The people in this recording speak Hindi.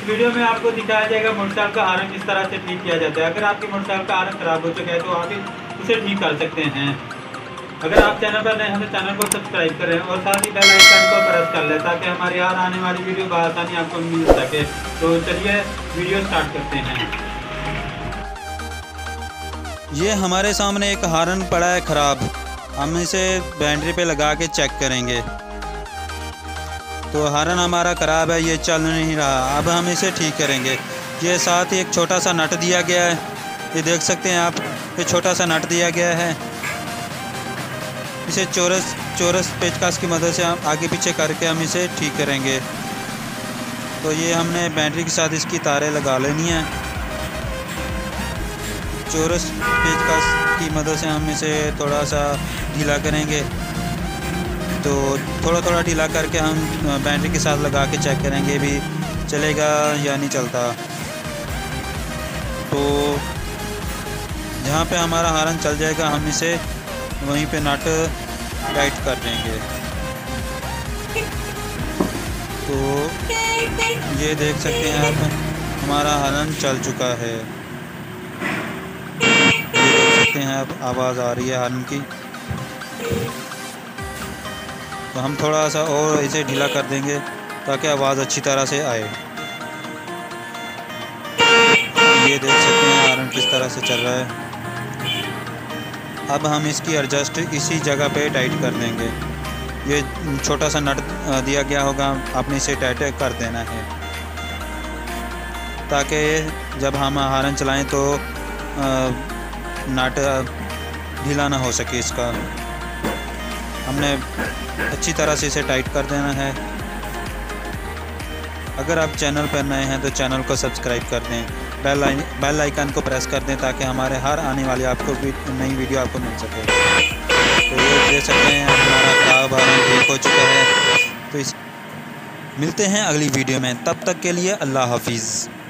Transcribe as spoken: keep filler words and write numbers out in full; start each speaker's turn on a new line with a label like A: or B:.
A: इस वीडियो में आपको दिखाया जाएगा मोटरसाइकिल का हारन किस तरह से ठीक किया जाता है। अगर आपकी मोटरसाइकिल का हारन ख़राब हो चुका है तो आप उसे ठीक कर सकते हैं। अगर आप चैनल पर नए हैं तो चैनल को सब्सक्राइब करें और साथ ही बेल आइकन को प्रेस कर लें ताकि हमारी यार आने वाली वीडियो बआसानी आपको मिल सके। तो चलिए वीडियो स्टार्ट करते हैं।
B: ये हमारे सामने एक हारन पड़ा है ख़राब, हम इसे बैटरी पे लगा के चेक करेंगे। तो हारन हमारा ख़राब है, ये चल नहीं रहा। अब हम इसे ठीक करेंगे। ये साथ ही एक छोटा सा नट दिया गया है, ये देख सकते हैं आप, ये छोटा सा नट दिया गया है। इसे चौरस चौरस पेचकस की मदद से हम आगे पीछे करके हम इसे ठीक करेंगे। तो ये हमने बैटरी के साथ इसकी तारें लगा लेनी है। चौरस पेचकस की मदद से हम इसे थोड़ा सा ढीला करेंगे। तो थोड़ा थोड़ा ढीला करके हम बैटरी के साथ लगा के चेक करेंगे भी चलेगा या नहीं चलता। तो जहाँ पे हमारा हारन चल जाएगा हम इसे वहीं पे नट टाइट कर देंगे। तो ये देख सकते हैं आप, हमारा हारन चल चुका है। ये देख सकते हैं आप, आवाज़ आ रही है हारन की। तो हम थोड़ा सा और इसे ढीला कर देंगे ताकि आवाज़ अच्छी तरह से आए। ये देख सकते हैं हारन किस तरह से चल रहा है। अब हम इसकी एडजस्ट इसी जगह पे टाइट कर देंगे। ये छोटा सा नट दिया गया होगा, आपने इसे टाइट कर देना है ताकि जब हम हारन चलाएं तो नट ढीला ना हो सके इसका। हमने अच्छी तरह से इसे टाइट कर देना है। अगर आप चैनल पर नए हैं तो चैनल को सब्सक्राइब कर दें, बेल आई बेल आइकन को प्रेस कर दें ताकि हमारे हर आने वाली आपको नई वीडियो आपको मिल सके। तो ये देख सकते हैं हमारा खराब हारन ठीक हो चुका है। तो इस मिलते हैं अगली वीडियो में, तब तक के लिए अल्लाह हाफिज़।